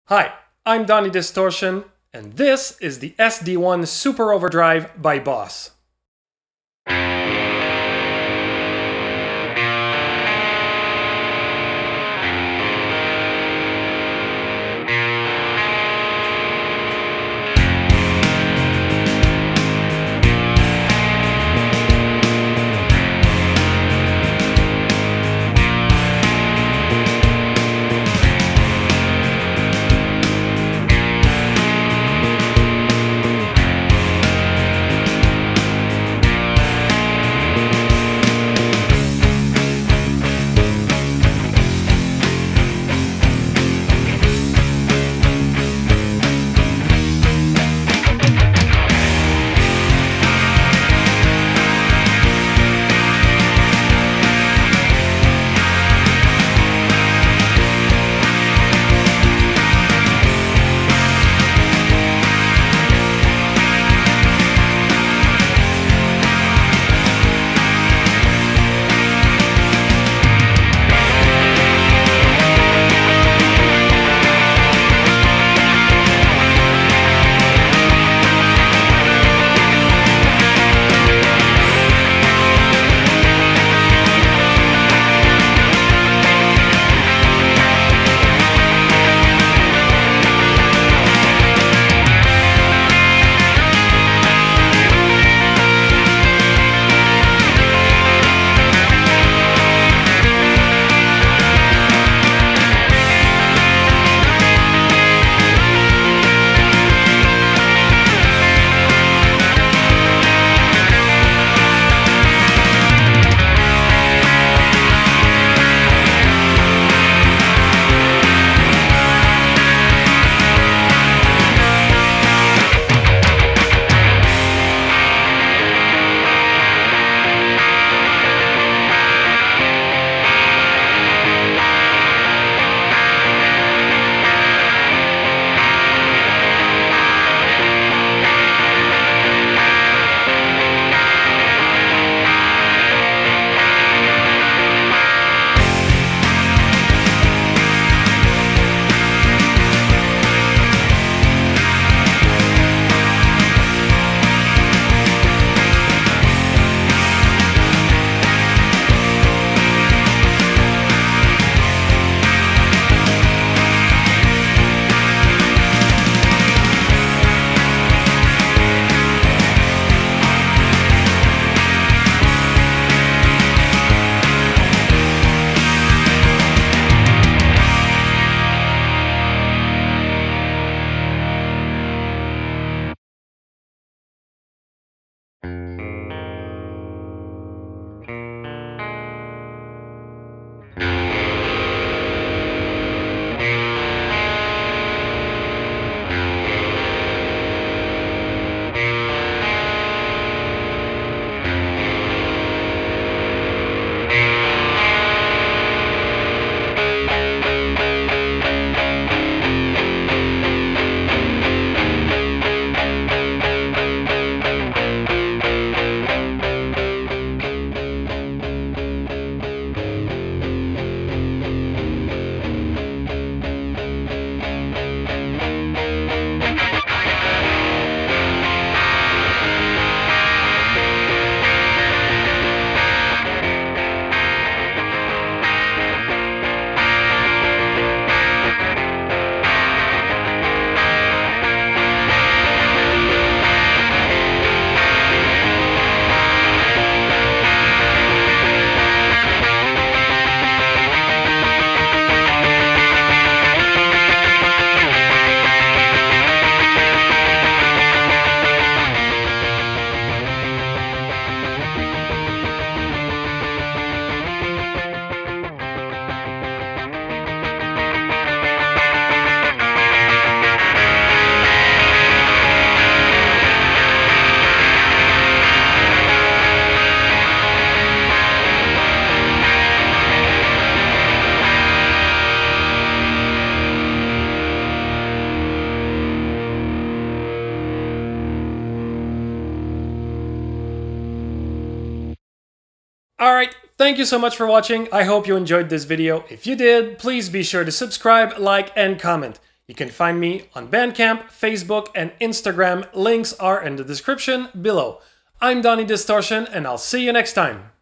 Hi, I'm Donnie Distortion, and this is the SD1 Super Overdrive by Boss. Alright, thank you so much for watching. I hope you enjoyed this video. If you did, please be sure to subscribe, like, and comment. You can find me on Bandcamp, Facebook, and Instagram. Links are in the description below. I'm Donnie Distortion, and I'll see you next time.